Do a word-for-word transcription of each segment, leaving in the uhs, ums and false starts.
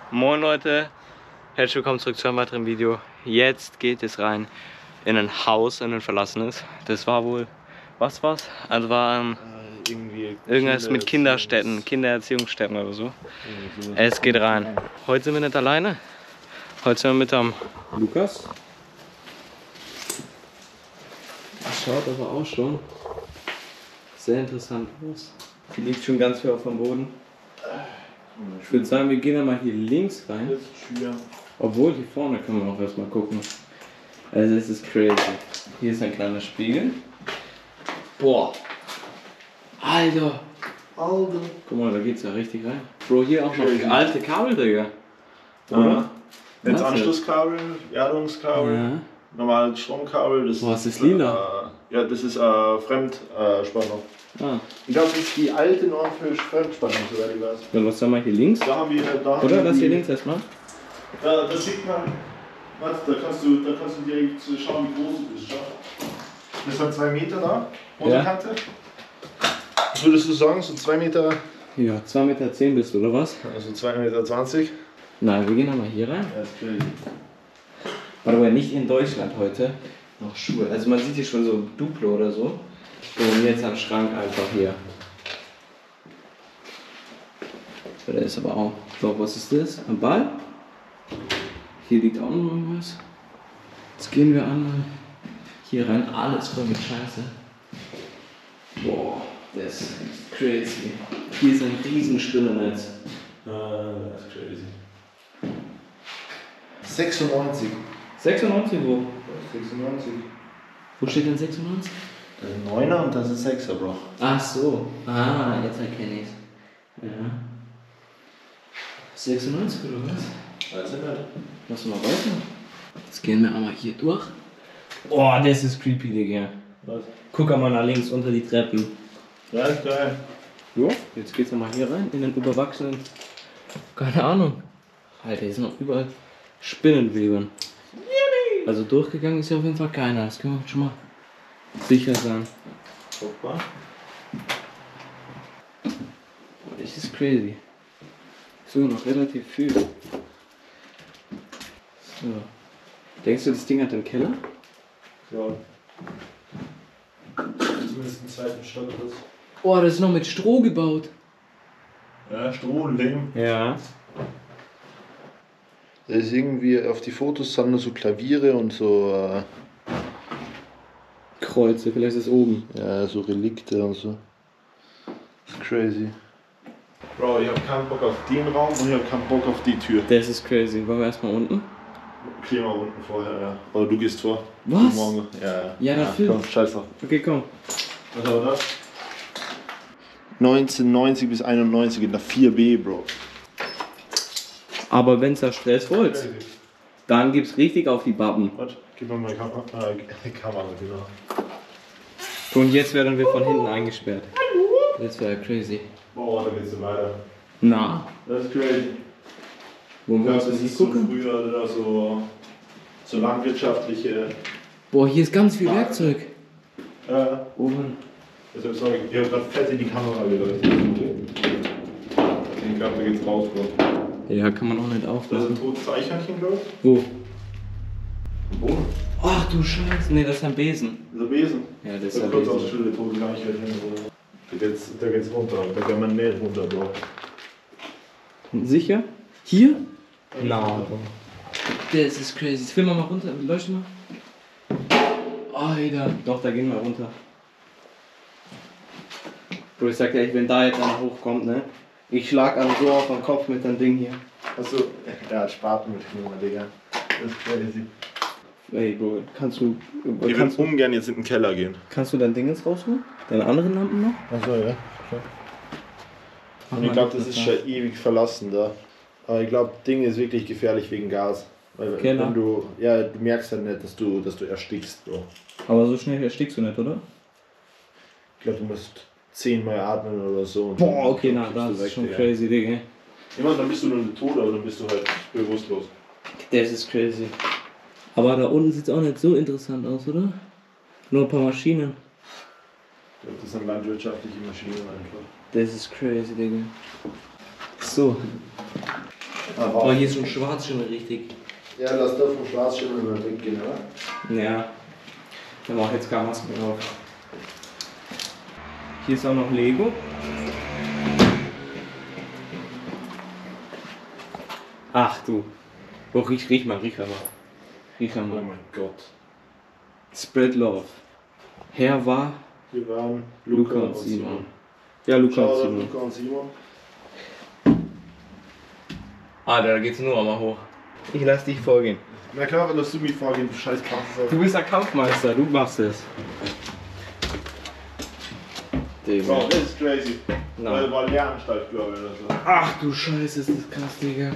Moin Leute, herzlich willkommen zurück zu einem weiteren Video. Jetzt geht es rein in ein Haus, in ein verlassenes. Das war wohl, was war's? Also war ein, äh, irgendwie irgendwas mit Kinderstätten, Kindererziehungsstätten oder so. Es geht rein. Heute sind wir nicht alleine. Heute sind wir mit am Lukas. Das schaut aber auch schon sehr interessant aus. Hier liegt schon ganz viel auf dem Boden. Ich würde sagen, wir gehen dann mal hier links rein. Obwohl, hier vorne können wir auch erstmal gucken. Also es ist crazy. Hier ist ein kleiner Spiegel. Boah. Alter. Alter. Guck mal, da geht's ja richtig rein. Bro, hier auch noch alte Kabel, Digga. Oder? Jetzt Anschlusskabel, Erdungskabel, ja. Normales Stromkabel. Das Boah, ist das lila? Äh, ja, das ist äh, Fremdspannung. Ah. Ich glaube, das ist die alte Norm für Fremdspannung, soweit ich weiß. Dann was haben wir hier links? Da haben wir, da haben Oder wir das die, hier links erstmal? Da, das sieht man. Warte, da kannst du, da kannst du direkt schauen, wie groß du bist. Schau. Das hat zwei Meter da, Unterkante. Ja. Was würdest du sagen, so zwei Meter? Ja, zwei Meter zehn bist du, oder was? Also zwei Meter zwanzig. Nein, wir gehen nochmal hier rein. Ja, ist crazy. Aber nicht in Deutschland heute. Noch Schuhe. Also man sieht hier schon so Duplo oder so. Und jetzt am Schrank einfach hier. So, der ist aber auch. So, was ist das? Ein Ball? Hier liegt auch noch irgendwas. Jetzt gehen wir einmal hier rein. Alles voll mit Scheiße. Boah, das ist crazy. Hier ist ein riesen Spinnennetz. Ah, das ist crazy. sechsundneunzig. sechsundneunzig wo? sechsundneunzig. Wo steht denn sechsundneunzig? Das ist ein Neuner und das ist ein Sechser, Bro. Ach so. Ah, jetzt erkenne ich es. Ja. sechsundneunzig oder was? Weiß ich nicht. Lass mal weiter. Jetzt gehen wir einmal hier durch. Oh, das ist creepy, Digga. Was? Guck einmal nach links unter die Treppen. Ja, ist geil. Jo, jetzt geht's nochmal hier rein, in den überwachsenen. Keine Ahnung. Alter, hier sind noch überall Spinnenweben. Also durchgegangen ist ja auf jeden Fall keiner. Das können wir schon mal sicher sein. Guck mal. Das ist crazy. So, noch relativ viel. So. Denkst du, das Ding hat einen Keller? Ja. Zumindest im zweiten Stock ist. Oh, das ist noch mit Stroh gebaut. Ja, Stroh und Lehm. Ja. Das ist irgendwie, auf die Fotos sind nur so Klaviere und so, äh, Kreuze, vielleicht ist es oben. ja, so Relikte und so. Das ist crazy. Bro, ich hab keinen Bock auf den Raum und ich hab keinen Bock auf die Tür. Das ist crazy. Wollen wir erstmal unten? Klär mal unten vorher, ja. Oder du gehst vor. Was? Morgen. Ja, ja. Ja, dafür. Komm, scheiß drauf. Okay, komm. Was war das? neunzehnhundert neunzig bis einundneunzig in der vier B, Bro. Aber wenn es da Stressholz, Crazy. dann gibt's richtig auf die Bappen. Warte, gib mir mal die Kamera. Ah, die Kamera, genau. Und jetzt werden wir von hinten eingesperrt. Das wäre crazy. Boah, da geht's so weiter. Na, Das ist crazy. wo Ich wir glaube, uns das das ist so gucken? früher da so, so landwirtschaftliche. Boah, hier ist ganz viel Werkzeug. Äh, Oben. deshalb sag ich, ich hab grad fett in die Kamera geleuchtet. Ich glaube, da geht's raus, Bro. Ja, kann man auch nicht Das ist auflassen. ein totes Eichhörnchen, glaube ich. Wo? Am Boden. Ach du Scheiße, nee, das ist ein Besen. Dieser Besen. Ja, das Das ist ist ein kurz aus Besen. Stille, totes Eichhörnchen. Da geht's, da geht's runter. Da kann man nicht runter, Bro. Sicher? Hier? Na. Das ist crazy. Jetzt filmen wir mal runter, leuchten mal. Alter. Doch, da gehen wir runter. Bro, ich sag dir echt, wenn da jetzt einer hochkommt, ne? Ich schlag an so auf den Kopf mit dem Ding hier. Achso, der hat Spaten mitgenommen, Digga. Das ist crazy. Ey, Bro, kannst du. Ich Kannst, würde ungern jetzt in den Keller gehen. kannst du dein Ding jetzt rausholen? Deine anderen Lampen noch? Achso, ja. Und ich glaube, das ist schon ewig verlassen da. Aber ich glaube, Ding ist wirklich gefährlich wegen Gas. Weil Keller. wenn du, ja, du merkst ja nicht, dass du, dass du erstickst, Bro. Aber so schnell erstickst du nicht, oder? Ich glaube, du musst zehnmal atmen oder so. Und Boah, okay, na, dann das bist du ist schon weg, crazy, Digga. Ja. Ich meine, dann bist du nur nicht tot, aber dann bist du halt bewusstlos. Das ist crazy. Aber da unten sieht es auch nicht so interessant aus, oder? Nur ein paar Maschinen. Ich glaube, das sind landwirtschaftliche Maschinen einfach. Das ist crazy, Digga. So. Oh, hier ist schon Schwarzschimmel richtig. Ja, das darf vom Schwarzschimmel mal weggehen, oder? Ja. Da mach ich jetzt keine Maske mehr auf. Hier ist auch noch Lego. Ach du. Oh, riech, riech mal, riech mal. Riech mal. Oh mein Gott. Spread Love. Herr war Hier waren Luca, Luca und Simon. Simon. Ja, Luca Schau, und Simon. Luca und Simon. Ah, da geht's nur einmal hoch. Ich lass dich vorgehen. Na klar, lass du mich vorgehen, du scheiß Kampf. Du bist der Kampfmeister, du machst es. Bro, das ist crazy. No. Weil war Lehranstalt, glaube ich, oder so. Ach du Scheiße, ist das krass, Digga.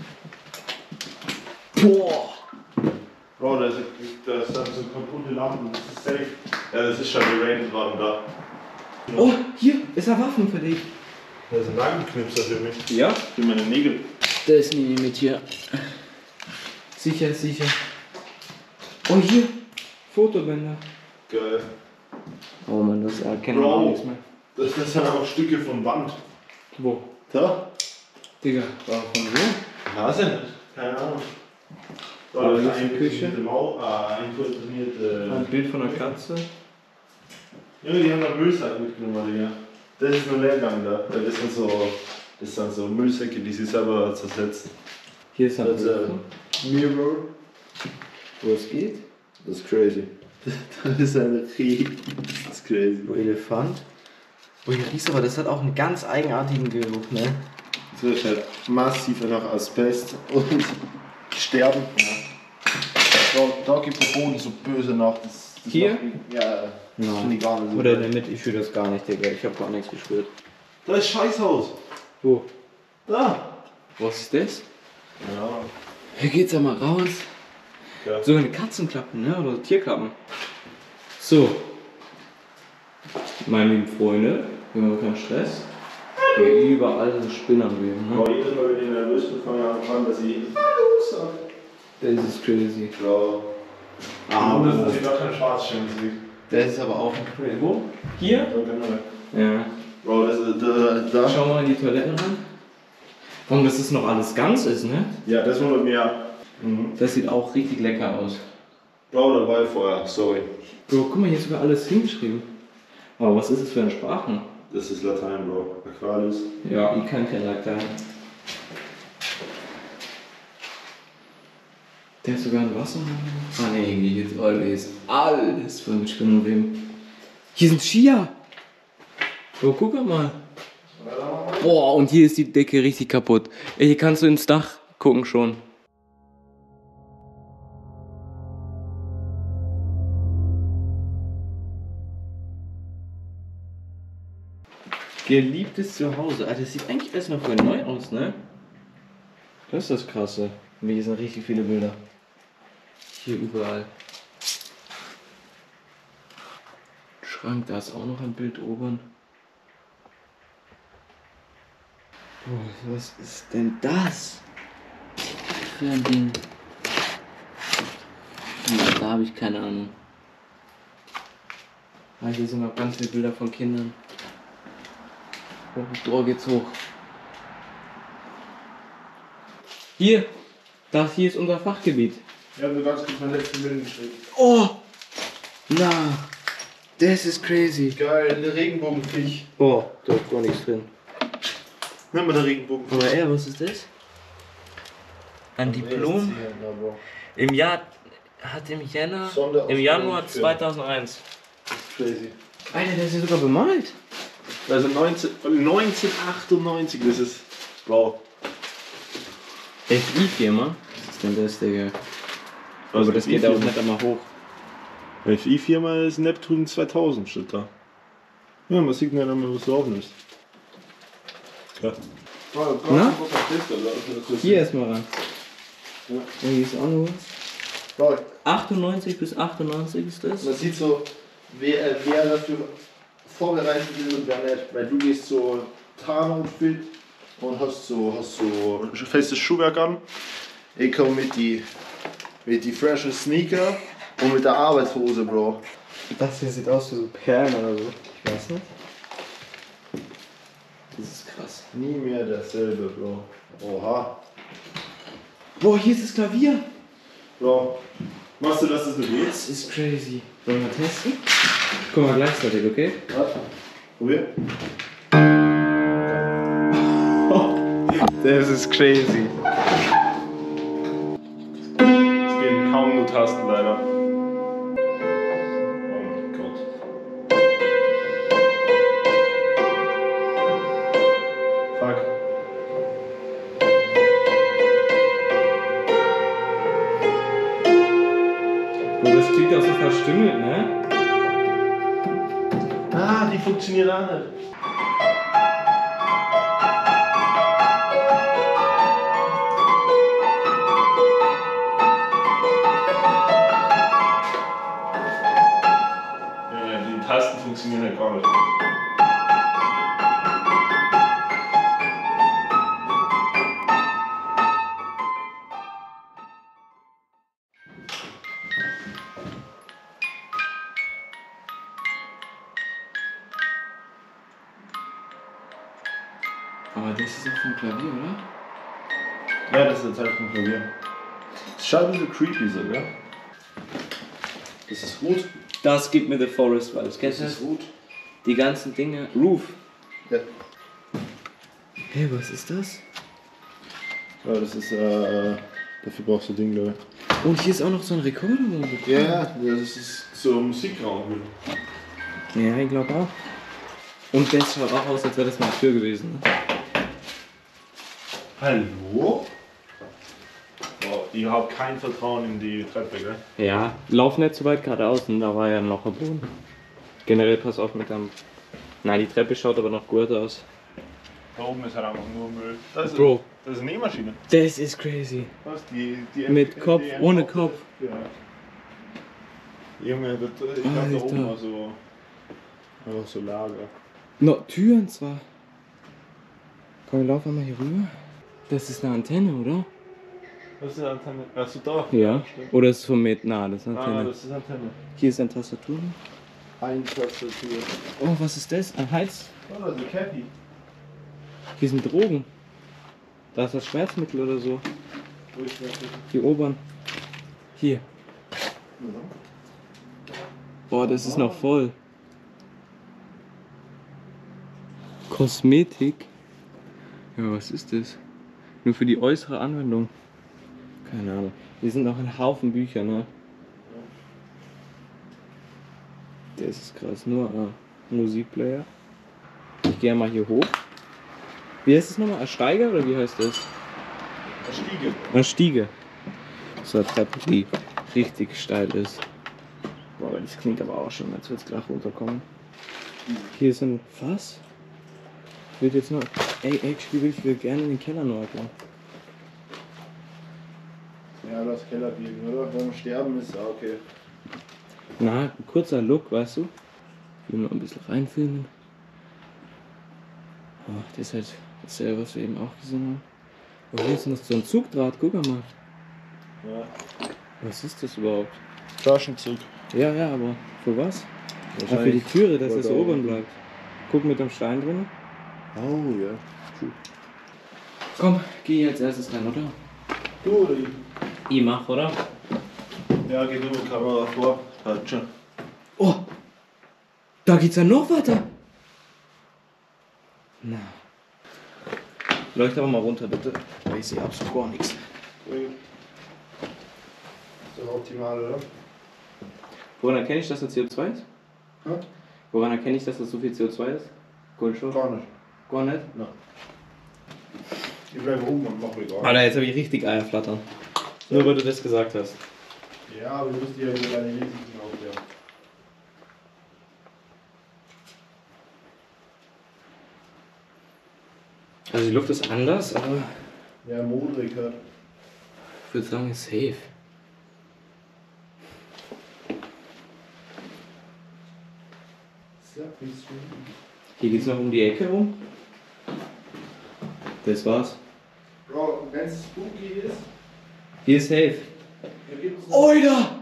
Boah. Bro, da ist, da ist dann so kaputte Lampen, das ist safe. Ja, das ist schon geratet worden da. Oh, hier ist eine Waffen für dich. Das ist ein Nagelknipser für mich. Ja? Für meine Nägel. Der ist nie mit hier. Sicher, sicher. Oh, hier. Fotobänder. Geil. Oh man, das erkennt man Bro, auch nichts mehr. Das, das sind auch Stücke von Wand. Wo? Da? Digga, war von wo? Nase? Keine Ahnung. Da Aber ist nicht ein die Küche? Eintrainierte. Ein Bild von einer Katze. Junge, die haben da Müllsack mitgenommen, Digga. Das ist nur Leergang da. Das sind so, das sind so Müllsäcke, die sie selber zersetzt. Hier ist ein Das ist ein Mirror. wo es geht. Das ist crazy. Das ist ein Reh. Das ist crazy. Wo Elefant. Oh, hier riechst aber, das hat auch einen ganz eigenartigen Geruch, ne? Das ist halt massiv nach Asbest und Sterben. Ja. Da, da gibt der Boden so böse nach. Das, das Hier? Macht, ja, No. finde ich gar nicht so. Oder in der Mitte, ich fühle das gar nicht, Digga. Ich hab gar nichts gespürt. Da ist Scheißhaus. Wo? Da. Was ist das? Ja. Hier geht's ja mal raus. Ja. Sogar eine Katzenklappe, ne? Oder Tierklappen. So. Meine lieben Freunde, wir haben keinen Stress. Hier überall sind Spinnern gewesen, Aber ne? jedes Mal, wenn ich nervös bin, fange ich an, dass ich Hallo sage. Das ist crazy. Bro. Ah, Und das ist gar kein Schwarzschirm sieht. das ist aber auch ein crazy. Wo? Hier? Ja. Bro, das ist da. da. Schau mal in die Toiletten ran. Und dass das noch alles ganz ist, ne? Ja, das wundert mich ja. Mhm. Das sieht auch richtig lecker aus. Bro, da war ich vorher, sorry. Bro, guck mal, hier ist sogar alles hingeschrieben. Aber was ist das für eine Sprache? Das ist Latein, Bro. Aquarius. Ja, ich kann kein Latein. Der ist sogar ein Wasser. Ah ne, hier ist alles, alles voll mit Spinnenweben. Hier sind Skier. Bro, guck mal. Boah, und hier ist die Decke richtig kaputt. Ey, hier kannst du ins Dach gucken schon. Geliebtes Zuhause. Alter, das sieht eigentlich alles noch voll neu aus, ne? Das ist das Krasse. Und hier sind richtig viele Bilder. Hier überall. Schrank, da ist auch noch ein Bild oben. Boah, was ist denn das? Für ein Ding. Ja, da habe ich keine Ahnung. Ah, hier sind noch ganz viele Bilder von Kindern. Oh, die Tor geht's hoch. Hier! Das hier ist unser Fachgebiet. Ja, du ganz kurz mein letzten Bild geschrieben. Oh! Na! Das ist crazy. Geil, eine Regenbogenfisch. Oh, da ist gar nichts drin. Nimm mal den Regenbogenfisch. Aber er, was ist das? Ein Diplom? Im Jahr. Hat im Jänner. Im Januar zweitausendeins. Das ist crazy. Alter, der ist ja sogar bemalt. Also neunzehnhundertachtundneunzig, das ist. Wow. F I-Firma? Was ist denn das, Digga? Aber das geht auch nicht einmal hoch. F I-Firma ist Neptun zweitausend, steht da. Ja, man sieht nicht einmal, was laufen ist. Ja. Na? Hier erstmal ran. Ja. Und hier ist auch noch was. achtundneunzig bis achtundneunzig ist das. Man sieht so, wer, wer dafür vorbereitet ist und wer nicht. Weil du gehst so Tarnoutfit und hast so, hast so festes Schuhwerk an. Ich komme mit die, mit die freshen Sneaker und mit der Arbeitshose, Bro. Das hier sieht aus wie so Perlen oder so. Ich weiß nicht. Das ist krass. Nie mehr dasselbe, Bro. Oha. Boah, hier ist das Klavier. Ja. Machst du, dass das nicht geht? Das ist crazy. Wollen wir testen? Guck mal gleichzeitig, okay? Warte. Probier. Das ist crazy. Es gehen kaum nur Tasten leider. Oh mein Gott. Fuck. Boah, das klingt auch so verstümmelt, ne? Ah, die funktioniert auch nicht. Ja, die Tasten funktionieren halt gar nicht. Aber das ist auch vom Klavier, oder? Ja, das ist jetzt halt vom Klavier. Das schaut ein bisschen creepy so, gell? Das ist gut. Das gibt mir The Forest Vibes. Kennst du Das das? ist gut. Die ganzen Dinge. Roof. Ja. Hey, was ist das? Ja, das ist, äh, dafür brauchst du Ding, glaube ich. Und hier ist auch noch so ein Rekorder. Ja, ja, das ist so ein Musikraum. Ja, ich glaube auch. Und das schaut auch aus, als wäre das mal eine Tür gewesen. Ne? Hallo? Oh, ich habe kein Vertrauen in die Treppe, gell? Ja, lauf nicht so weit geradeaus, und da war ja noch ein Boden. Generell pass auf mit dem. Nein, die Treppe schaut aber noch gut aus. Da oben ist halt einfach nur Müll. Das ist, Bro. Das ist eine Nähmaschine. Das ist crazy. Was? Die, die Mit Kopf, die ohne Kopf. Ja. Junge, das, ich glaube da Alter. oben war so. Einfach so Lager. No, Türen zwar. Komm, wir laufen mal hier rüber. Das ist eine Antenne, oder? Was ist die Antenne? Achso, da? Ja. Stimmt. Oder ist es vom Met? Na, das ist eine Antenne. Ah, das ist Antenne. Hier ist eine Tastatur. Ein Tastatur. Oh, was ist das? Ein Heiz. Oh, das ist ein Cappy. Hier sind Drogen. Da ist das Schmerzmittel oder so. Wo ist das? Die oberen. Hier. Boah, das ist noch voll. Kosmetik. Ja, was ist das? Nur für die äußere Anwendung. Keine Ahnung. Hier sind noch ein Haufen Bücher, ne? Das ist krass. Nur ein Musikplayer. Ich gehe mal hier hoch. Wie heißt das nochmal? Ein Steiger oder wie heißt das? Eine Stiege. Eine Stiege. So eine Treppe, die richtig steil ist. Boah, das klingt aber auch schon, als würde es gleich runterkommen. Hier ist ein Fass. Ich würde jetzt noch. Ey, actually will ich will gerne in den Keller noch gehen. Ja, das Keller geben, oder? Wenn wir sterben ist, ah, okay. Na, ein kurzer Look, weißt du? Ich will noch ein bisschen reinfilmen. Oh, das ist halt dasselbe, was wir eben auch gesehen haben. Oh, hier ist noch so ein Zugdraht, guck mal. Ja. Was ist das überhaupt? Flaschenzug. Ja, ja, aber für was? Ah, für die Türe, dass es Oder- oben bleibt. Guck mit dem Stein drin. Oh ja. Cool. Komm, geh als erstes rein, oder? Du oder ich? Ich mach, oder? Ja, geh du mit der Kamera vor. Halt schon. Oh! Da geht's ja noch weiter! Na. Leuchte aber mal runter, bitte. Weil ich sehe absolut gar nichts. Ist doch optimal, oder? Woran erkenne ich, dass das C O zwei ist? Hm? Woran erkenne ich, dass das so viel C O zwei ist? Kohlenstoff? Gar nicht. Gar nicht? Nein. Ich bleibe oben und mach mir gar Alter, jetzt habe ich richtig Eier flattern. Nur weil du das gesagt hast. Ja, aber du musst dir ja über deine Risiken aufklären. Also die Luft ist anders, aber Ja, modrig halt. ich würde sagen, ist safe. Hier geht's noch um die Ecke rum. Das war's. Bro, wenn es spooky ist, Hier ist safe. dann gibt es Oida!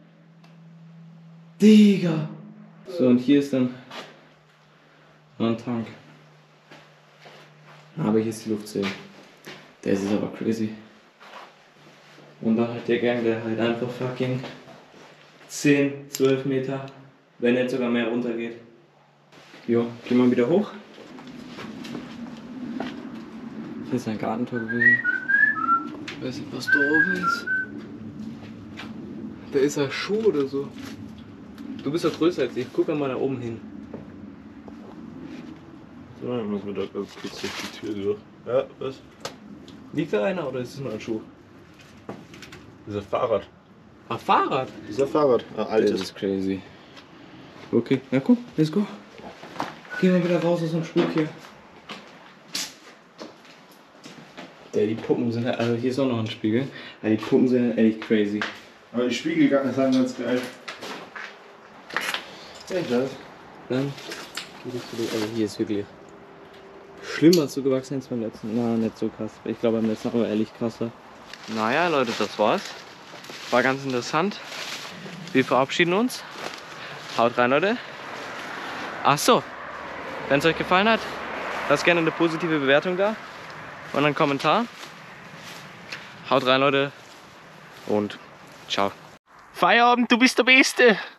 Digga! So, und hier ist dann noch ein Tank. Aber hier ist die Luft safe. Das ist aber crazy. Und dann hat der Gang, der halt einfach fucking zehn, zwölf Meter, wenn nicht sogar mehr runtergeht. Jo, gehen wir wieder hoch. Hier ist ein Gartentor gewesen. Ich weiß nicht, was da oben ist. Da ist ein Schuh oder so. Du bist doch größer als ich. Guck mal da oben hin. So, dann müssen wir da ganz kurz durch die Tür durch. Ja, was? Liegt da einer oder ist es nur ein Schuh? Das ist ein Fahrrad. Ein Fahrrad? Das ist ein Fahrrad. Ein altes. Das ist crazy. Okay, na guck, let's go. Gehen wir wieder raus aus dem Spuk hier. Ja, die Puppen sind halt, also hier ist auch noch ein Spiegel. Ja, die Puppen sind halt echt crazy. Aber die Spiegel sind ganz geil. Ja, ich weiß. Dann geht es wieder, also hier ist wirklich schlimmer zugewachsen als beim letzten. Na, nicht so krass. Ich glaube beim letzten aber ehrlich krasser. Naja, Leute, das war's. War ganz interessant. Wir verabschieden uns. Haut rein, Leute. Ach so, wenn es euch gefallen hat, lasst gerne eine positive Bewertung da und einen Kommentar. Haut rein, Leute, und ciao. Feierabend, du bist der Beste!